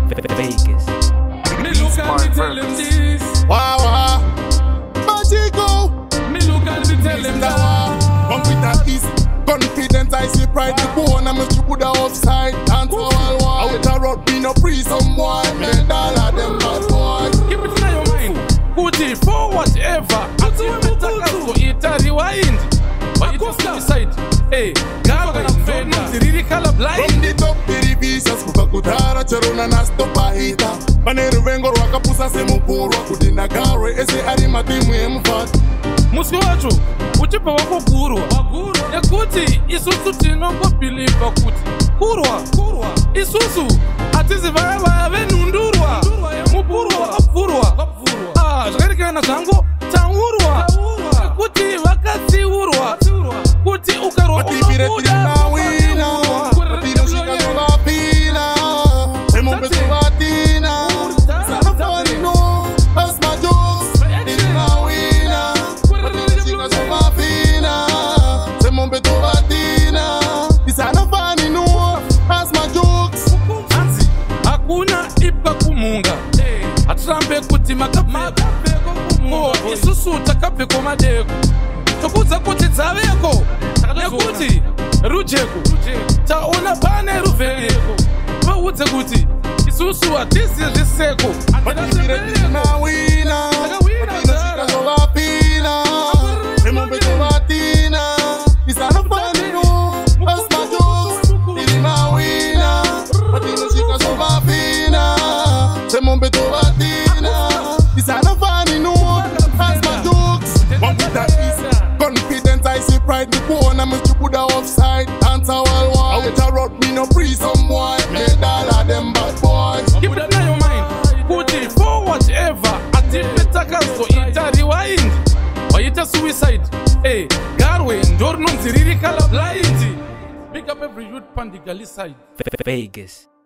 Vegas. Me look and me tell him this. Wow, Magico. Me look and me tell him that. Come with that ease. Confidence, I see pride. The bone, I'm a stupid offside. Dance all wall. Out a road, be no free someone. Make all of them bad boys. Keep it in your mind. Kuti for whatever. Ati umetaka kuita rewind. But it was suicide. Hey, gaga mfenda. Siriri kala blind. From the top, the revisions. Kukakutara, cheruna na stopa hita. Paneru vengo wakapusa semu puru. Kudina gawe, ese arima timu emfat. Musi wacho, uchipa wako kurwa. Yakuti, isusu tinongo biliva kuti. Kurwa. Isusu, atizi vaya venundurwa. Mupurwa, apurwa. Zvakarikana zvangu, taurwa. Kuti vakasi urwa. Kuti ukarwa unobuda. Atirambe kuti makapfeko kumunga. Isusu takapfeko madeko. Tokudza kuti dzaveko. Nekuti rujeko. Taona pane ruvheko. Vaudze kuti isusu hatisi zviseko. Confidence, I see pride. The bone, I'm a stupid offside. Dance all wall. Out a road, me no free someone. Make all of them bad boys. Keep it in your mind. Kuti for whatever. Ati petaka so ita rewind. Or ita suicide. Hey, Garwe, Ndorno Ziriri Kala blind. Pick up every youth pandigali side. Vegas.